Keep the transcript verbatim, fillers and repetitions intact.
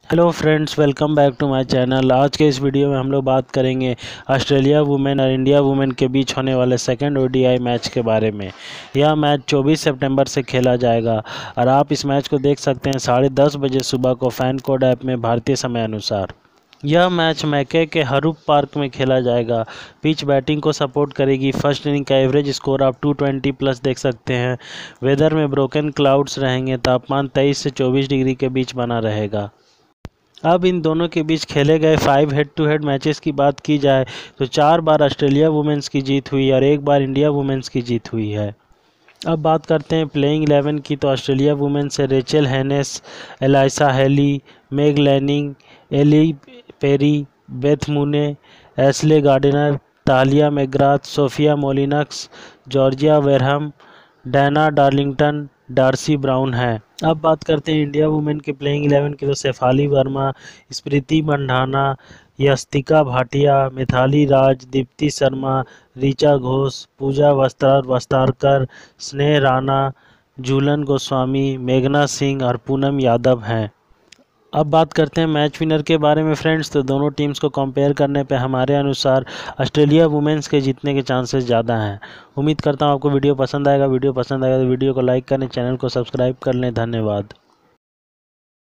Hello friends, welcome back to my channel. आज के इस वीडियो में हम लोग बात करेंगे ऑस्ट्रेलिया वुमेन और इंडिया वुमेन के बीच होने वाले सेकंड ओडीआई मैच के बारे में। यह मैच चौबीस सितंबर से खेला जाएगा और आप इस मैच को देख सकते हैं साढ़े दस बजे सुबह को फैन कोड ऐप में भारतीय समय अनुसार। यह मैच मैके के हरूप पार्क में खेला जाएगा। पिच बैटिंग को सपोर्ट करेगी। फर्स्ट इनिंग का एवरेज स्कोर आप दो सौ बीस प्लस देख सकते हैं। वेदर में ब्रोकन क्लाउड्स रहेंगे। तापमान तेईस से चौबीस डिग्री के बीच बना रहेगा। अब इन दोनों के बीच खेले गए five head to head matches की बात की जाए तो चार बार ऑस्ट्रेलिया वुमेन्स की जीत हुई और एक बार इंडिया वुमेन्स की जीत हुई है। अब बात करते हैं प्लेइंग इलेवन की, तो ऑस्ट्रेलिया वुमेन से Rachael Haynes, Alyssa Healy, Meg Lanning, Ellyse Perry, Beth Mooney, Ashleigh Gardner, Tahlia McGrath, Sophie Molineux, Georgia Wareham, Dana Darlington, Darcie Brown है। अब बात करते हैं इंडिया वुमेन के प्लेइंग इलेवन की, तो शेफाली वर्मा, स्मृति मंधाना, यस्तिका भाटिया, मिथाली राज, दीप्ति शर्मा, ऋचा घोष, पूजा वस्त्रार वस्तारकर, स्नेह राणा, झूलन गोस्वामी, मेघना सिंह और पूनम यादव हैं। अब बात करते हैं मैच विनर के बारे में फ्रेंड्स, तो दोनों टीम्स को कंपेयर करने पे हमारे अनुसार ऑस्ट्रेलिया वुमेन्स के जीतने के चांसेस ज़्यादा हैं। उम्मीद करता हूँ आपको वीडियो पसंद आएगा। वीडियो पसंद आएगा तो वीडियो को लाइक करें, चैनल को सब्सक्राइब कर लें। धन्यवाद।